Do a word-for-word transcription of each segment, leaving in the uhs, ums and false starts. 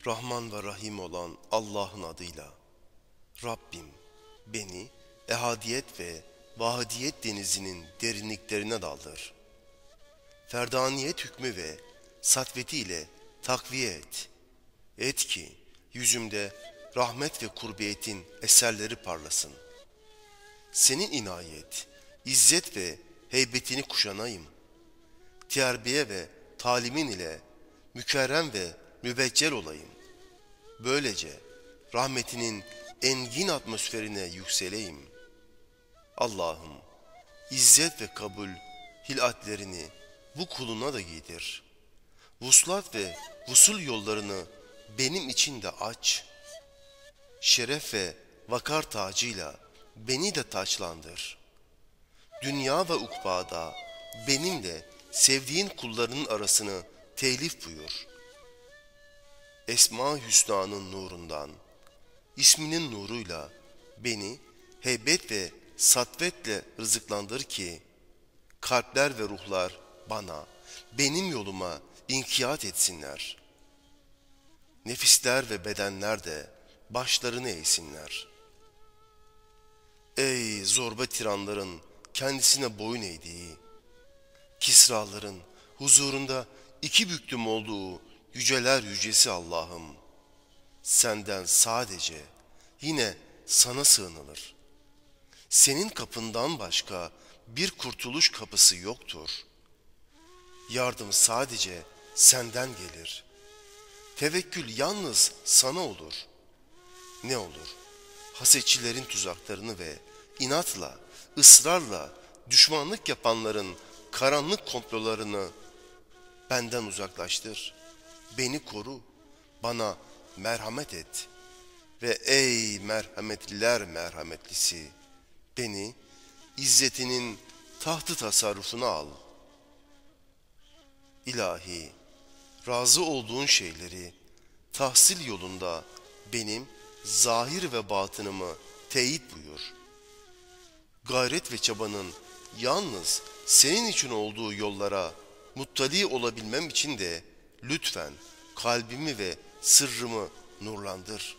Rahman ve Rahim olan Allah'ın adıyla. Rabbim beni ehadiyet ve vahidiyet denizinin derinliklerine daldır. Ferdaniyet hükmü ve satvetiyle takviye et. Et ki yüzümde rahmet ve kurbiyetin eserleri parlasın. Senin inayet, izzet ve heybetini kuşanayım. Terbiye ve talimin ile mükerrem ve mübeccel olayım. Böylece rahmetinin engin atmosferine yükseleyim. Allah'ım izzet ve kabul hilatlerini bu kuluna da giydir. Vuslat ve vusul yollarını benim için de aç. Şeref ve vakar tacıyla beni de taçlandır. Dünya ve ukbada benimle sevdiğin kullarının arasını telif buyur. Esma-i Hüsna'nın nurundan, isminin nuruyla beni heybet ve satvetle rızıklandır ki, kalpler ve ruhlar bana, benim yoluma inkiyat etsinler. Nefisler ve bedenler de başlarını eğsinler. Ey zorba tiranların kendisine boyun eğdiği, Kisraların huzurunda iki büklüm olduğu yüceler yücesi Allah'ım, senden sadece yine sana sığınılır. Senin kapından başka bir kurtuluş kapısı yoktur. Yardım sadece senden gelir. Tevekkül yalnız sana olur. Ne olur? Hasetçilerin tuzaklarını ve inatla, ısrarla düşmanlık yapanların karanlık komplolarını benden uzaklaştır. Beni koru, bana merhamet et. Ve ey merhametliler merhametlisi, beni izzetinin tahtı tasarrufuna al. İlahi, razı olduğun şeyleri tahsil yolunda benim zahir ve batınımı teyit buyur. Gayret ve çabanın yalnız senin için olduğu yollara muttali olabilmem için de lütfen kalbimi ve sırrımı nurlandır.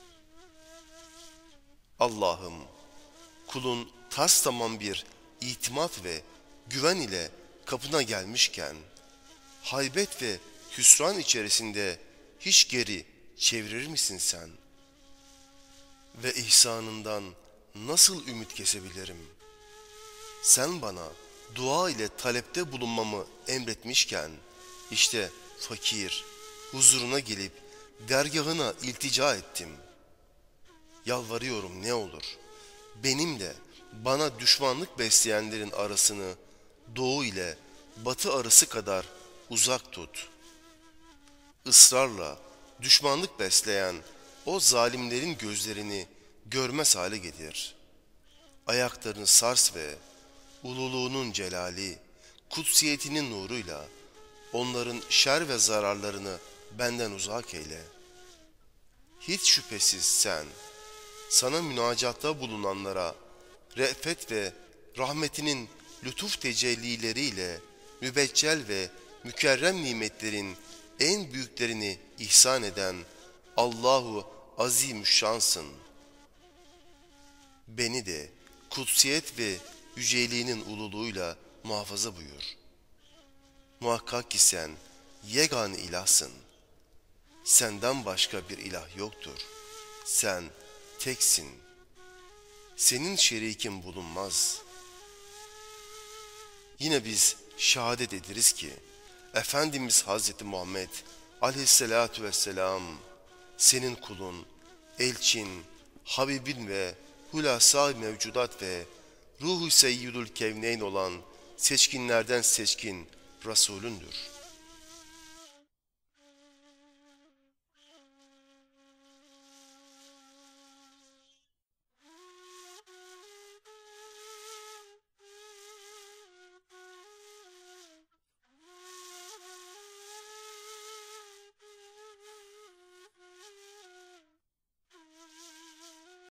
Allah'ım, kulun tastamam bir itimat ve güven ile kapına gelmişken, haybet ve hüsran içerisinde hiç geri çevirir misin sen? Ve ihsanından nasıl ümit kesebilirim? Sen bana dua ile talepte bulunmamı emretmişken, işte fakir, huzuruna gelip dergahına iltica ettim. Yalvarıyorum ne olur, benimle bana düşmanlık besleyenlerin arasını doğu ile batı arası kadar uzak tut. Israrla düşmanlık besleyen o zalimlerin gözlerini görmez hale getir. Ayaklarını sars ve ululuğunun celali, kutsiyetinin nuruyla onların şer ve zararlarını benden uzak eyle. Hiç şüphesiz sen, sana münacatta bulunanlara re'fet ve rahmetinin lütuf tecellileriyle mübeccel ve mükerrem nimetlerin en büyüklerini ihsan eden Allahu Azimüşşansın. Beni de kutsiyet ve yüceliğinin ululuğuyla muhafaza buyur. Muhakkak ki sen yegane ilahsın. Senden başka bir ilah yoktur. Sen teksin. Senin şerikin bulunmaz. Yine biz şehadet ederiz ki Efendimiz Hazreti Muhammed aleyhissalatu vesselam senin kulun, elçin, Habibin ve hulasa-i mevcudat ve ruhu seyyidül kevneyn olan seçkinlerden seçkin Resulündür.